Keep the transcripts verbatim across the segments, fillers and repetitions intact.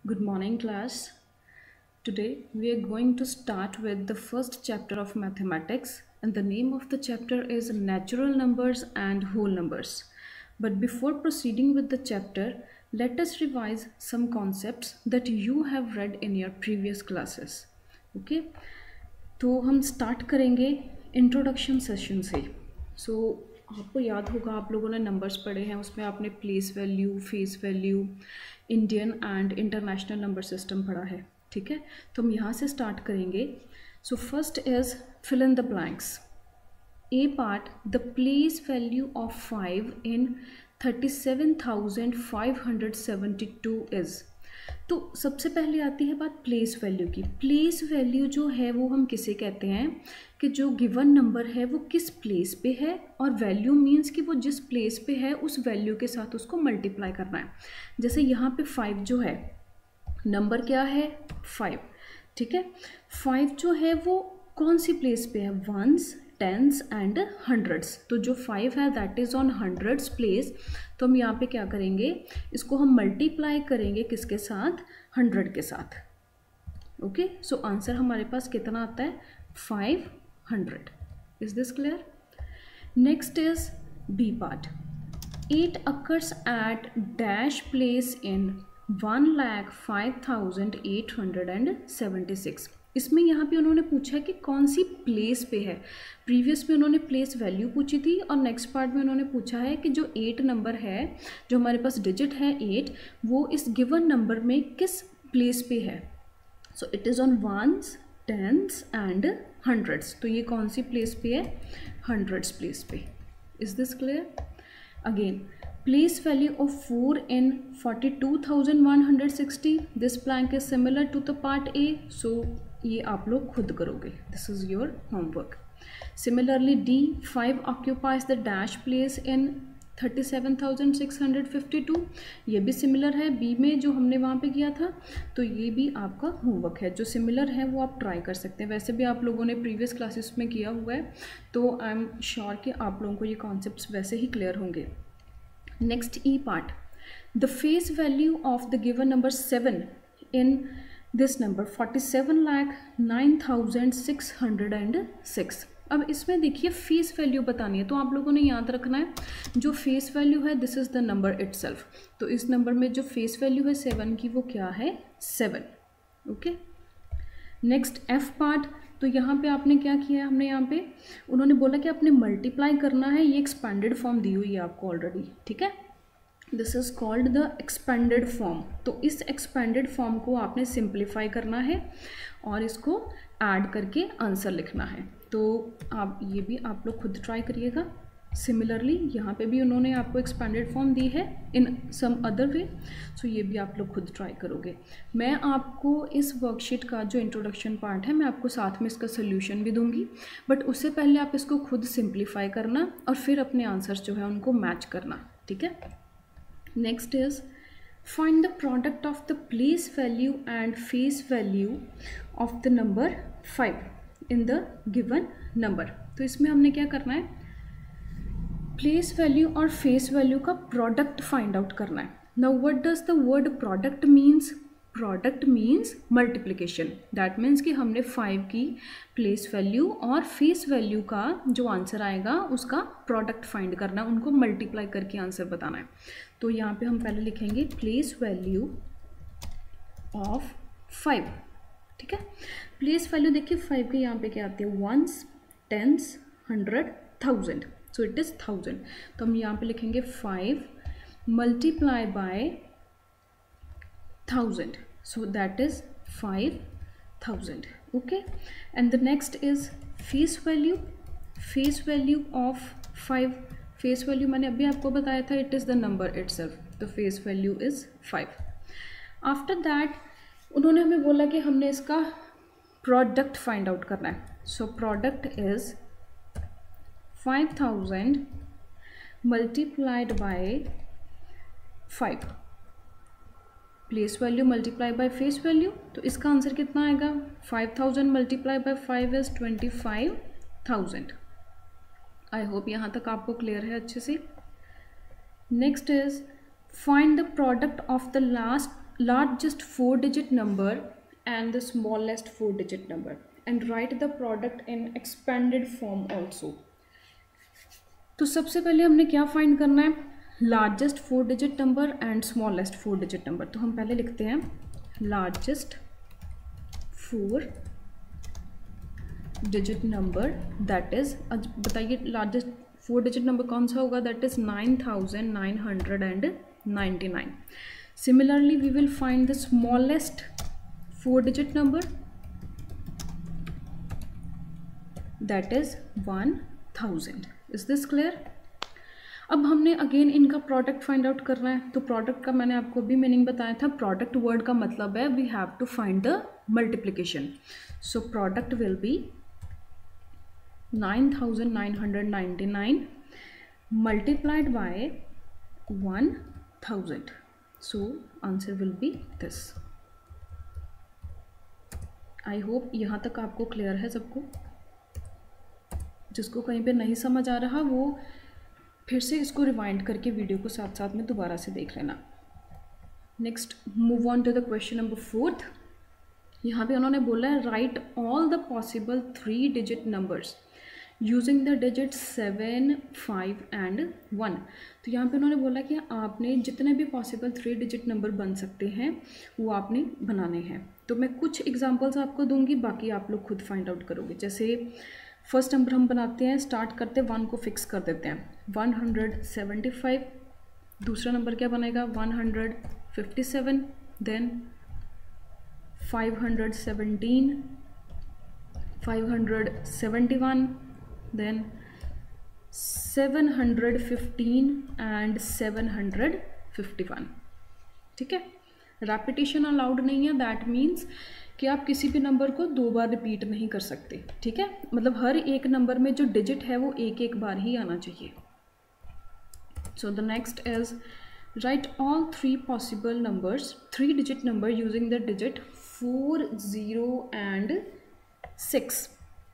Good morning, class. Today we are going to start with the first chapter of mathematics, and the name of the chapter is Natural Numbers and Whole Numbers. But before proceeding with the chapter, let us revise some concepts that you have read in your previous classes. Okay? तो हम start करेंगे introduction session से. सो so, आपको याद होगा आप लोगों ने नंबर्स पढ़े हैं, उसमें आपने place value, face value, Indian and international number system पढ़ा है. ठीक है, तो हम यहाँ से स्टार्ट करेंगे. So first is fill in the blanks. A part, the place value of five in thirty seven thousand five hundred seventy two is. तो सबसे पहले आती है बात प्लेस वैल्यू की. प्लेस वैल्यू जो है वो हम किसे कहते हैं कि जो गिवन नंबर है वो किस प्लेस पे है, और वैल्यू मीन्स कि वो जिस प्लेस पे है उस वैल्यू के साथ उसको मल्टीप्लाई करना है. जैसे यहाँ पे फाइव जो है, नंबर क्या है फाइव. ठीक है, फाइव जो है वो कौन सी प्लेस पे है, वंस, टेंस एंड हंड्रेड्स. तो जो फाइव है that is on hundreds place. तो हम यहाँ पे क्या करेंगे, इसको हम मल्टीप्लाई करेंगे किसके साथ, हंड्रेड के साथ. ओके, सो आंसर हमारे पास कितना आता है, five hundred. Is this clear? Next is B part. Eight occurs eight dash place in one lakh five thousand eight hundred and seventy six. इसमें यहाँ पे उन्होंने पूछा है कि कौन सी प्लेस पे है. प्रीवियस में उन्होंने प्लेस वैल्यू पूछी थी, और नेक्स्ट पार्ट में उन्होंने पूछा है कि जो एट नंबर है, जो हमारे पास डिजिट है एट, वो इस गिवन नंबर में किस प्लेस पे है. So it is on ones, tens and hundreds. तो ये कौन सी प्लेस पे है, हंड्रेड्स प्लेस पे. Is this clear? Again, place value of four in forty-two thousand one hundred sixty. This blank is similar to the part A, so ये आप लोग खुद करोगे. This is your homework. Similarly, D, five occupies the dash place in thirty-seven thousand six hundred fifty-two. ये भी similar है B में जो हमने वहाँ पे किया था. तो ये भी आपका होमवर्क है. जो सिमिलर है वो आप ट्राई कर सकते हैं. वैसे भी आप लोगों ने प्रीवियस क्लासेस में किया हुआ है, तो आई एम श्योर कि आप लोगों को ये कॉन्सेप्ट्स वैसे ही क्लियर होंगे. Next, E part. The face value of the given number seven in this number forty-seven lakh nine thousand six hundred six. अब इसमें देखिए फेस वैल्यू बतानी है, तो आप लोगों ने याद रखना है जो फेस वैल्यू है this is the number itself. तो इस नंबर में जो फेस वैल्यू है सेवन की वो क्या है, seven. Okay. Next F part. तो यहाँ पे आपने क्या किया है, हमने यहाँ पे उन्होंने बोला कि आपने मल्टीप्लाई करना है. ये एक्सपेंडेड फॉर्म दी हुई है आपको ऑलरेडी. ठीक है, this is called the expanded form. तो इस एक्सपेंडेड फॉर्म को आपने सिंप्लीफाई करना है और इसको ऐड करके आंसर लिखना है. तो आप ये भी आप लोग खुद ट्राई करिएगा. सिमिलरली यहाँ पे भी उन्होंने आपको एक्सपेंडेड फॉर्म दी है इन सम अदर वे, सो ये भी आप लोग खुद ट्राई करोगे. मैं आपको इस वर्कशीट का जो इंट्रोडक्शन पार्ट है मैं आपको साथ में इसका सोल्यूशन भी दूंगी, बट उससे पहले आप इसको खुद सिंप्लीफाई करना और फिर अपने आंसर्स जो है उनको मैच करना. ठीक है. Next is find the product of the place value and face value of the number five in the given number. तो इसमें हमने क्या करना है, प्लेस वैल्यू और फेस वैल्यू का प्रोडक्ट फाइंड आउट करना है. Now what does the word product means? Product means multiplication. That means कि हमने फाइव की प्लेस वैल्यू और फेस वैल्यू का जो आंसर आएगा उसका प्रोडक्ट फाइंड करना है, उनको मल्टीप्लाई करके आंसर बताना है. तो यहाँ पे हम पहले लिखेंगे प्लेस वैल्यू ऑफ फाइव. ठीक है, प्लेस वैल्यू देखिए फाइव के यहाँ पे क्या आते हैं, ones, tens, hundred, thousand. So it is thousand. तो हम यहाँ पे लिखेंगे five multiply by thousand, so that is five thousand. Okay. And the next is face value. Face value of five. Face value मैंने अभी आपको बताया था, it is the number itself. The face value is five. After that उन्होंने हमें बोला कि हमने इसका प्रोडक्ट फाइंड आउट करना है. So product is five thousand multiplied by five. Place value multiply by face value. तो इसका आंसर कितना आएगा, five thousand multiply by five is twenty five thousand. I hope यहाँ तक आपको क्लियर है अच्छे से. Next is find the product of the last largest four digit number and the smallest four digit number and write the product in expanded form also. तो सबसे पहले हमने क्या फाइंड करना है, largest four digit number and smallest four digit number. तो हम पहले लिखते हैं largest four digit number, that is, बताइए लार्जेस्ट फोर डिजिट नंबर कौन सा होगा, that is nine thousand nine hundred and ninety nine. Similarly, we will find the smallest four digit number, that is one thousand. Is this clear? अब हमने again इनका product find out करना है. तो product का मैंने आपको भी मीनिंग बताया था. प्रोडक्ट वर्ड का मतलब है we have to find the multiplication. So product will be nine thousand nine hundred ninety nine multiplied by one thousand. So answer will be this. I hope यहाँ तक आपको क्लियर है सबको. जिसको कहीं पे नहीं समझ आ रहा वो फिर से इसको रिवाइंड करके वीडियो को साथ साथ में दोबारा से देख लेना. Next move on to the question number fourth. यहाँ पे उन्होंने बोला है write all the possible three digit numbers using the digit seven five and one. तो यहाँ पे उन्होंने बोला कि आपने जितने भी पॉसिबल थ्री डिजिट नंबर बन सकते हैं वो आपने बनाने हैं. तो मैं कुछ एग्जांपल्स आपको दूंगी, बाकी आप लोग खुद फाइंड आउट करोगे. जैसे फर्स्ट नंबर हम बनाते हैं, स्टार्ट करते वन को फिक्स कर देते हैं वन हंड्रेड सेवेंटी फाइव. दूसरा नंबर क्या बनेगा one hundred fifty seven, then five hundred seventeen, five hundred seventy one, then seven hundred fifteen and seven hundred fifty one. ठीक है, रेपिटेशन अलाउड नहीं है. दैट मीन्स कि आप किसी भी नंबर को दो बार रिपीट नहीं कर सकते. ठीक है, मतलब हर एक नंबर में जो डिजिट है वो एक एक बार ही आना चाहिए. So the next is write all three possible numbers, three digit number using the digit four zero and six.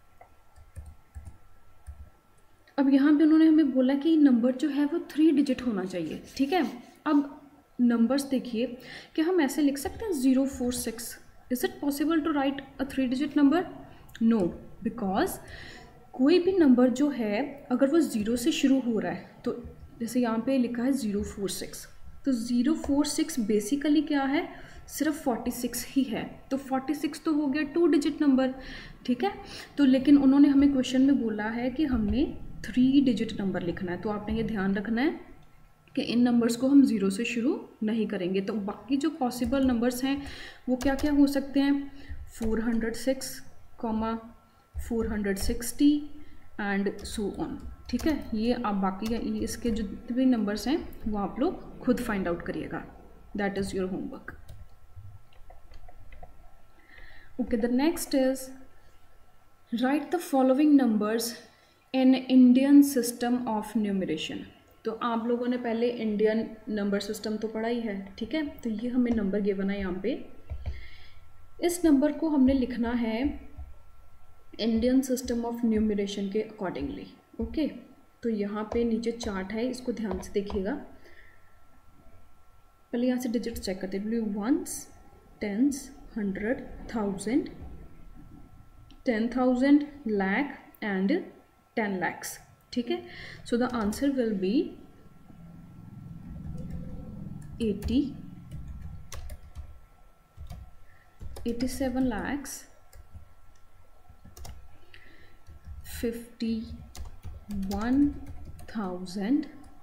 अब यहाँ पे उन्होंने हमें बोला कि नंबर जो है वो थ्री डिजिट होना चाहिए. ठीक है, अब नंबर्स देखिए कि हम ऐसे लिख सकते हैं zero four six. Is it possible to write a three digit number? No, because कोई भी नंबर जो है अगर वो ज़ीरो से शुरू हो रहा है, तो जैसे यहाँ पे लिखा है ज़ीरो फोर सिक्स, तो ज़ीरो फोर सिक्स बेसिकली क्या है, सिर्फ फोर्टी सिक्स ही है. तो फोर्टी सिक्स तो हो गया टू डिजिट नंबर. ठीक है, तो लेकिन उन्होंने हमें क्वेश्चन में बोला है कि हमने थ्री डिजिट नंबर लिखना है. तो आपने ये ध्यान रखना है कि इन नंबर्स को हम ज़ीरो से शुरू नहीं करेंगे. तो बाकी जो पॉसिबल नंबर्स हैं वो क्या क्या हो सकते हैं, four hundred six, comma four hundred sixty and so on. ठीक है, ये आप बाकी ये इसके जो जितने भी नंबर्स हैं वो आप लोग खुद फाइंड आउट करिएगा. That is your homework. Okay, the next is write the following numbers in Indian system of numeration. तो आप लोगों ने पहले इंडियन नंबर सिस्टम तो पढ़ा ही है. ठीक है, तो ये हमें नंबर गिवन है यहाँ पे. इस नंबर को हमने लिखना है इंडियन सिस्टम ऑफ न्यूमरेशन के अकॉर्डिंगली. ओके, तो यहाँ पे नीचे चार्ट है, इसको ध्यान से देखिएगा. पहले यहाँ से डिजिट चेक करते हैं. Ones, tens, hundred, thousand, ten thousand, lakh and ten lakhs. ठीक है, so the answer will be eighty, eighty seven lakhs, fifty one thousand,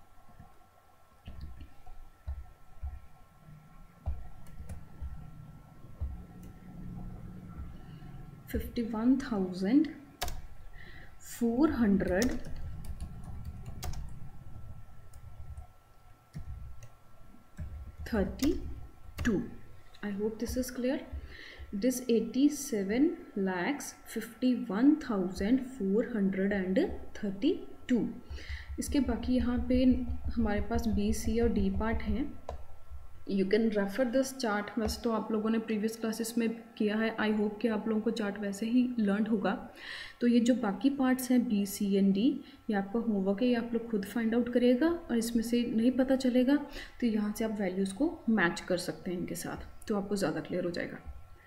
fifty one thousand four hundred thirty two. I hope this is clear. It is eighty-seven lakhs fifty-one thousand four hundred and thirty-two. इसके बाकी यहाँ पे हमारे पास B, C और D part हैं. You can refer this chart. वैसे तो आप लोगों ने प्रीवियस क्लासेस में किया है, आई होप कि आप लोगों को चार्ट वैसे ही लर्न होगा। तो ये जो बाकी पार्ट्स हैं बी सी एंड डी, ये आपका होमवर्क है, ये आप लोग खुद फाइंड आउट करिएगा, और इसमें से नहीं पता चलेगा तो यहाँ से आप वैल्यूज़ को मैच कर सकते हैं इनके साथ, तो आपको ज़्यादा क्लियर हो जाएगा।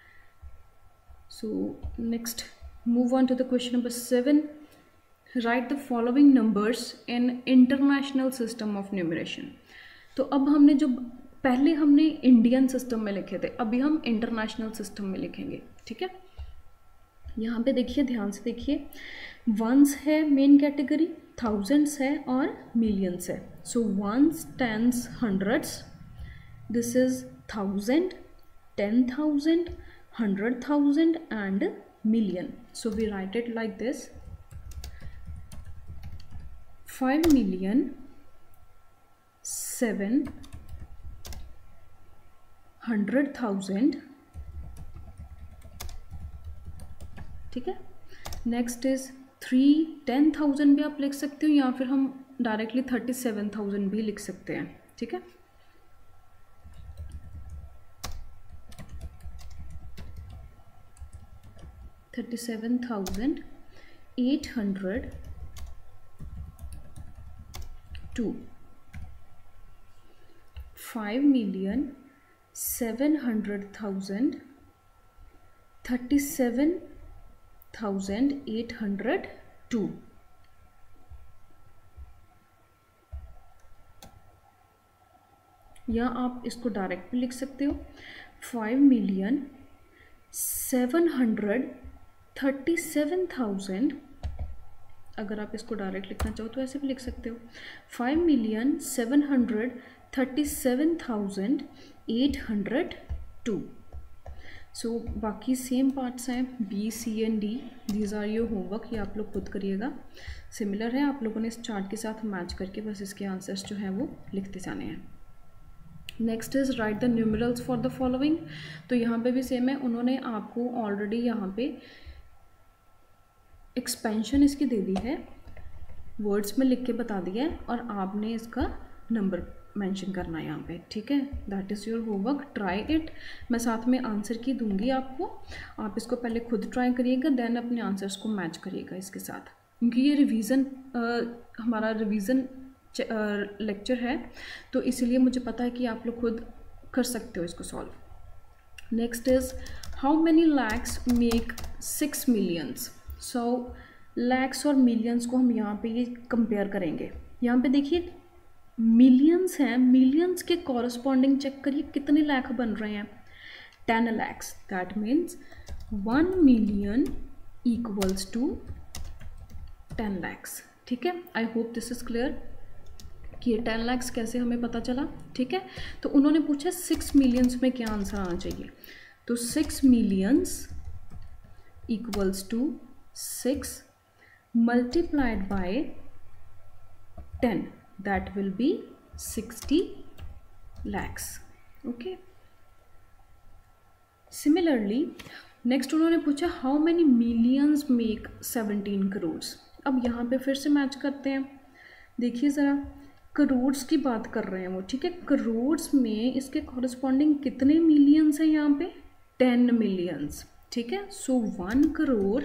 So next move on to the question number seven. Write the following numbers in international system of numeration. तो अब हमने जो पहले हमने इंडियन सिस्टम में लिखे थे, अभी हम इंटरनेशनल सिस्टम में लिखेंगे, ठीक है। यहाँ पे देखिए, ध्यान से देखिए, वंस है मेन कैटेगरी, थाउजेंड्स है और मिलियंस है। So ones, tens, hundreds, this is thousand, ten thousand, hundred thousand and million. So we write it like this, five million seven hundred thousand, ठीक है। Next is three, ten thousand भी आप लिख सकते हो, या फिर हम डायरेक्टली थर्टी सेवन थाउजेंड भी लिख सकते हैं, ठीक है। Thirty seven thousand eight hundred two, five million seven hundred thousand thirty seven thousand eight hundred two. या आप इसको डायरेक्ट भी लिख सकते हो, five million seven hundred thirty seven thousand, अगर आप इसको डायरेक्ट लिखना चाहो तो ऐसे भी लिख सकते हो, five million seven hundred thirty seven thousand eight hundred two. So बाकी सेम पार्ट्स हैं B C and D, these are your homework, ये आप लोग खुद करिएगा। सिमिलर है, आप लोगों ने इस चार्ट के साथ मैच करके बस इसके आंसर्स जो हैं वो लिखते जाने हैं। Next is write the numerals for the following. तो यहाँ पे भी सेम है, उन्होंने आपको ऑलरेडी यहाँ पे एक्सपेंशन इसकी दे दी है, वर्ड्स में लिख के बता दिया है, और आपने इसका नंबर मेंशन करना है यहाँ पे, ठीक है। That is your homework, try it. मैं साथ में आंसर की दूंगी आपको, आप इसको पहले खुद ट्राई करिएगा, देन अपने आंसर्स को मैच करिएगा इसके साथ, क्योंकि ये रिवीजन हमारा रिवीजन लेक्चर है, तो इसीलिए मुझे पता है कि आप लोग खुद कर सकते हो इसको solve. Next is how many lakhs make six millions. So lakhs और मिलियंस को हम यहाँ पे ये कंपेयर करेंगे। यहाँ पे देखिए मिलियंस हैं, मिलियंस के कॉरस्पॉन्डिंग चेक करिए कितने लाख बन रहे हैं, ten lakhs, that means one million equals to ten lakhs, ठीक है। I hope this is clear कि ये टेन लैक्स कैसे हमें पता चला, ठीक है। तो उन्होंने पूछा सिक्स मिलियंस में क्या आंसर आना चाहिए, तो six millions equals to six multiplied by ten, that will be sixty lakhs, okay। Similarly next उन्होंने पूछा how many millions make seventeen crores। अब यहाँ पे फिर से मैच करते हैं, देखिए ज़रा, करोड्स की बात कर रहे हैं वो, ठीक है। करोड्स में इसके कॉरस्पॉन्डिंग कितने मिलियंस हैं यहाँ पे, टेन मिलियंस, ठीक है। So one crore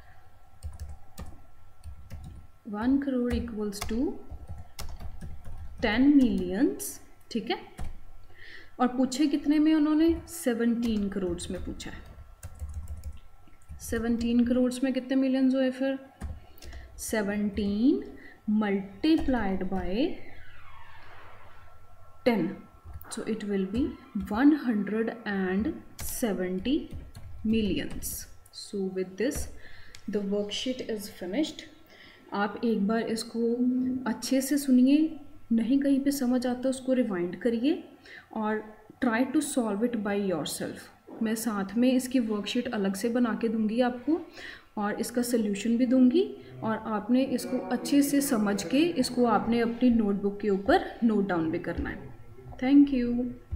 one crore equals to ten millions, ठीक है। और पूछे कितने में उन्होंने, सेवनटीन करोड़ में पूछा है। सेवनटीन करोड़ में कितने मिलियंस हुए फिर, seventeen multiplied by ten, so it will be one hundred and seventy millions. So with this the worksheet is finished. आप एक बार इसको अच्छे से सुनिए, नहीं कहीं पे समझ आता उसको रिवाइंड करिए और try to solve it by yourself. मैं साथ में इसकी वर्कशीट अलग से बना के दूंगी आपको, और इसका सल्यूशन भी दूंगी, और आपने इसको अच्छे से समझ के इसको आपने अपनी नोटबुक के ऊपर नोट डाउन भी करना है। Thank you.